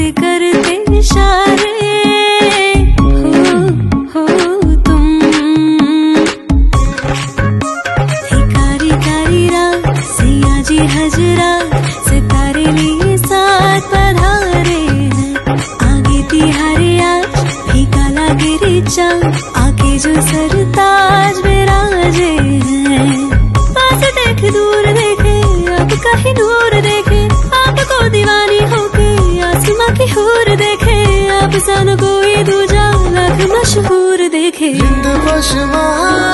करते इशारे हो तुम। कारी कारी रात सियाजी हजरा सितारे लिए साथ पधारे हैं। आगे तिहारे आज फीका लागे रीचा आके जो सरताज विराजे हैं। पास देखे दूर देखे अब कहीं दूर देखे आपको दीवानी होके आसमां की हूर देखे। आप सन कोई दूजा लाख मशहूर देखे। हिंद पश्चिमा